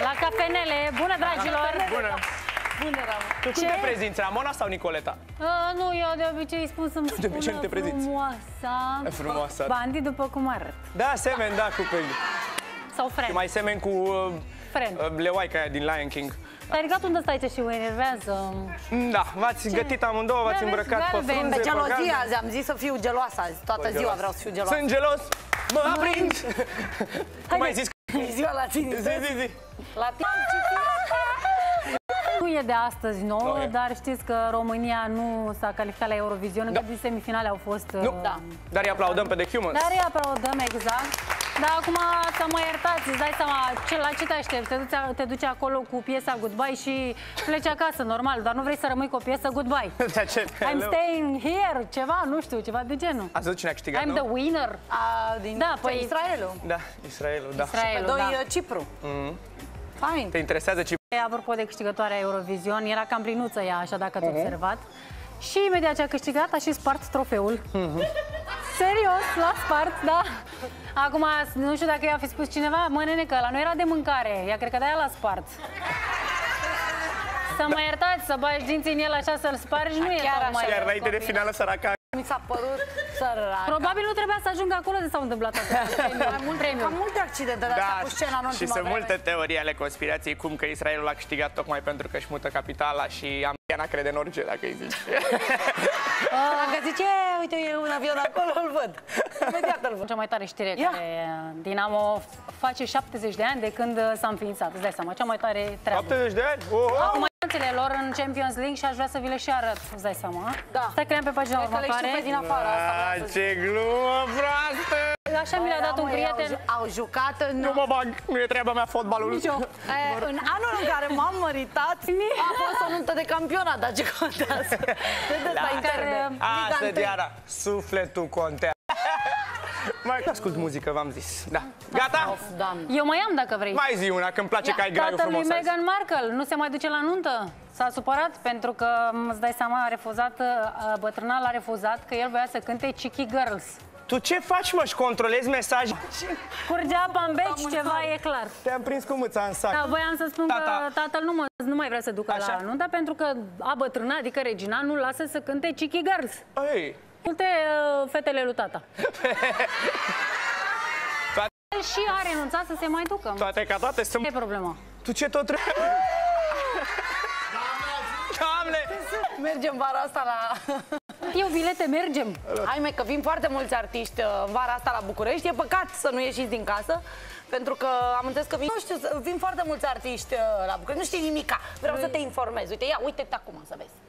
La cafenele. Bună, dragilor! Bună! Bună, Ramon. Tu cum te prezinți, Ramona sau Nicoleta? Nu, eu de obicei spun să-mi spună De obicei nu te prezinți. frumoasa. Frumoasă. Bandi după cum arăt. Da, semen, da, cu Sau friend. mai semen cu leoaica aia din Lion King. Ai ridicat unde stai și mă enervează. Da, v-ați gătit amândouă, v-ați îmbrăcat pe galben. frunze, Pe pe gelozia galben. azi, am zis să fiu geloasă azi. Toată ziua vreau să fiu geloasă. Sunt gelos, mă aprind! Cum ai zis? E ziua la tine. Zi. La tine. Nu e de astăzi nouă, Nu e. dar știți că România nu s-a calificat la Eurovision, încă din semifinale au fost... Nu, dar îi aplaudăm pe The Humans. Dar îi aplaudăm, exact. Dar acum să mă iertați, îți dai seama la ce te aștepți? Te duci acolo cu piesa Goodbye și pleci acasă, normal, dar nu vrei să rămâi cu o piesă Goodbye. De ce? I'm staying here, ceva, nu știu, ceva de genul. Ați văzut cine a câștigat, I'm nu? the winner. Da, păi Israelul. Da, Israelul, da. Pe Israelul, doi da. Cipru. Fain. Te interesează ce... Apropo de câștigătoarea Eurovision, era cam plinuță ea, așa dacă ați observat. Și imediat ce a câștigat, a și spart trofeul. Serios, l-a spart, da. Acum, nu știu dacă i-a fi spus cineva, mă, nene, că ăla nu era de mâncare, ea cred că de-aia l-a spart. Să mă iertați, să bagi dinții în el așa să-l spargi, nu e tocmai. Iar înainte de finală săraca. Mi s-a părut săraca. Probabil nu trebuia să ajungă acolo de s-au întâmplat atât. Cam multe accidente de astea cu scena în și ultima sunt vreme. multe teorii ale conspirației, cum că Israelul a câștigat tocmai pentru că își mută capitala și Americana crede în orice, dacă îi zici. Dacă zice, uite, e un avion acolo, îl văd. Imediat îl văd. Cea mai tare știre care Dinamo face 70 de ani de când s-a înființat. Îți dai seama, cea mai tare treabă. 70 de ani? Acum șanțele lor în Champions League și aș vrea să vi le și arăt, îți dai seama. Da. Stai că le-am pe pagina Cred că le următoare. știu pe din afară. Asta vreau să zic. Ce glumă proastă! Așa mi l-a dat un prieten. Au jucat în... Nu mă bag, nu e treaba mea fotbalul. În anul în care m-am măritat, a fost o nuntă de campionat, dar ce contează? Vedeți, la interne. Asta, Diana, sufletul contează. Mai ascult muzică, v-am zis. Da. Gata? Eu mai am dacă vrei. Mai zi una, că îmi place că ai graiul Tatăl lui frumos azi. Meghan Markle nu se mai duce la nuntă. S-a supărat pentru că, îți dai seama, a refuzat, bătrâna l-a refuzat că el voia să cânte Cheeky Girls. Tu ce faci, mă? Și controlezi mesaje? Curgea apa în beci, ceva e clar. Te-am prins cu mâța în sac. Da, voiam să spun Tata. că tatăl nu mai vrea să ducă Așa? la nuntă pentru că a bătrâna, adică Regina, nu lasă să cânte Cheeky Girls. Ei. Multe fetele lui tata. El și a renunțat să se mai ducă. Toate ca toate sunt... Ce e problema? Tu ce tot trebuie? Doamne! Mergem vara asta la... Eu bilete, mergem. Hai, mă, că vin foarte mulți artiști în vara asta la București. E păcat să nu ieșiți din casă, pentru că am înțeles că vin foarte mulți artiști la București. Nu știi nimica. Vreau să te informez. Uite, ia, uite-te acum să vezi.